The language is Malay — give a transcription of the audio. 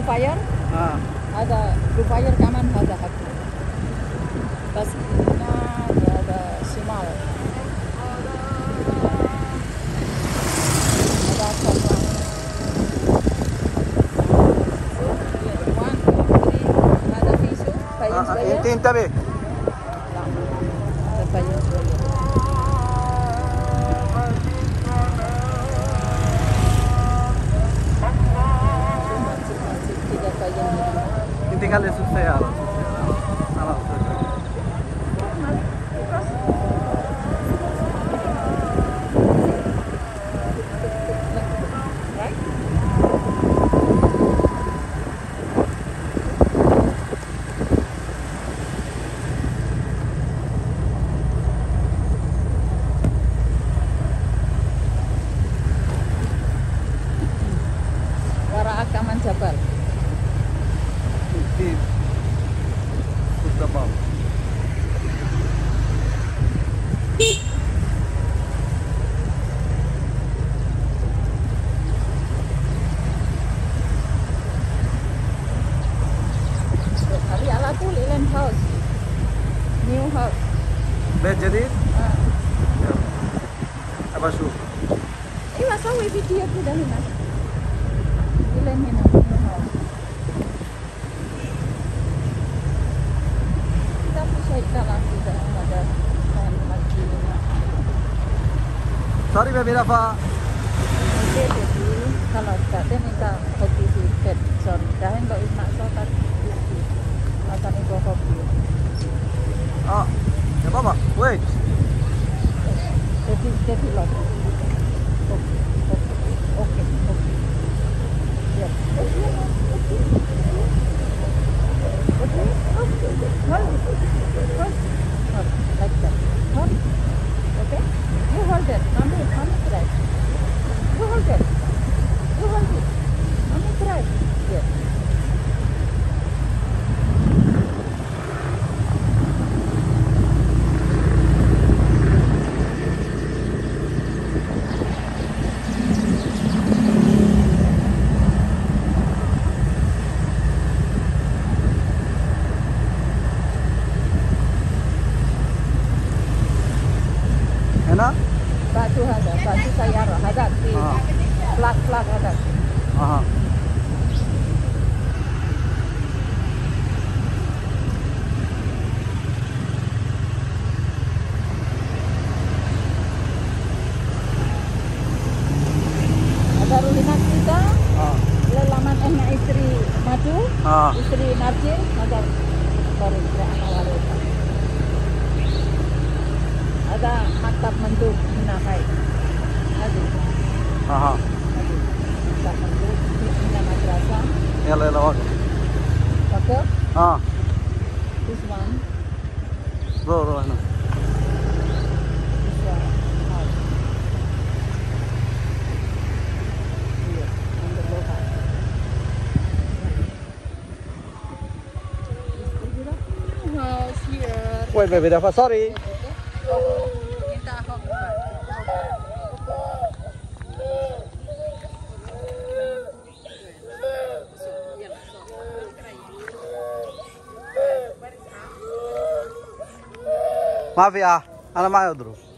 fire. Ada blue fire kaman ada hakku. Bas ada simal. Ada apa? Ada pisu. Tin tabi. Tinggal di saya. Salah. Wara Akaman Jabal. Kusabal. Ali ala tu Leland House. New house. Bed jadi? Apa su? Ini masa video tu dah hilang. Leland New house. Sorry baby Rafa. Jadi kalau tak minta kopi sedikit, sorry. Dah enggak nak sokat kopi. Akan itu kopi. Ah, ya Papa, wait. Jadi lagi. Okay. Ya. Like that. Okay? You hold it. Mommy try. You hold it. Mommy try. Yes. Enak? Batu sayur ada di flag ada. Aha. Ada rulinan kita. Lelaman enak istri madu, istri Narjin, ada baru awal itu. Ada maktab menduk Minamai. Ada. Aha. Maktab menduk Minamai madrasah. Ya lewat. Okay? This one. Ro. This one. House. Here, on the low house. House here. Wait baby Rafa, sorry. Maaf ya, anak mau dulu.